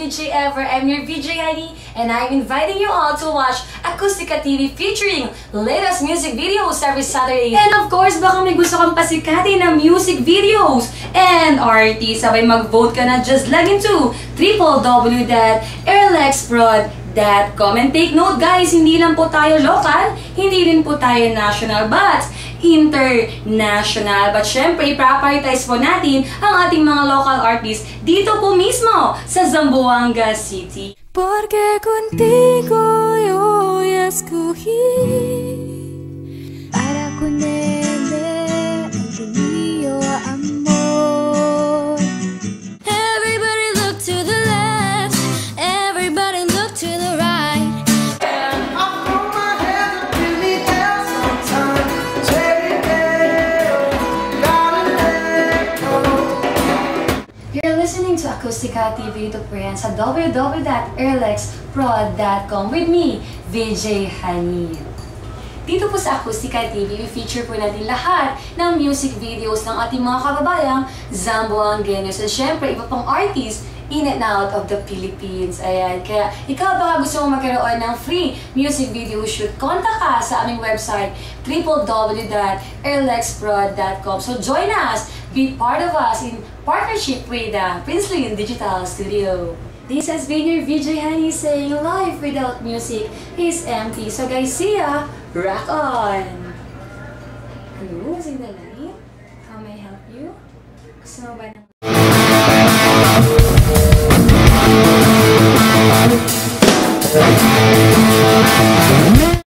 VJ ever. I'm your VJ Honey, and I'm inviting you all to watch Acoustica TV featuring latest music videos every Saturday. And of course, baka may gusto kang pasikatin na music videos and artists. Sabay mag-vote ka na, just log into www.airlexprod.com. And take note guys, hindi lang po tayo local, hindi rin po tayo national, but international. But syempre, i-prioritize po natin ang ating mga local artists dito po mismo sa Zamboanga City. Porque contigo yo escogí para con él mío amor. Everybody look to the left, everybody look to the right. You're listening to Acoustica TV to friends sa www.airlexprod.com with me, VJ Honey. Dito po sa Acoustica TV, i-feature po natin lahat ng music videos ng ating mga kababayang Zamboangueños. And syempre, iba pang artists in and out of the Philippines. Ayan. Kaya ikaw baka gusto mong magkaroon ng free music video shoot, contact ka sa aming website www.airlexprod.com. So join us, be part of us in partnership with Princeling Digital Studio. This has been your VJ Honey saying life without music is empty. So guys, see ya! Rock on! Hello, sing the line. How may I help you? Gusto mo ba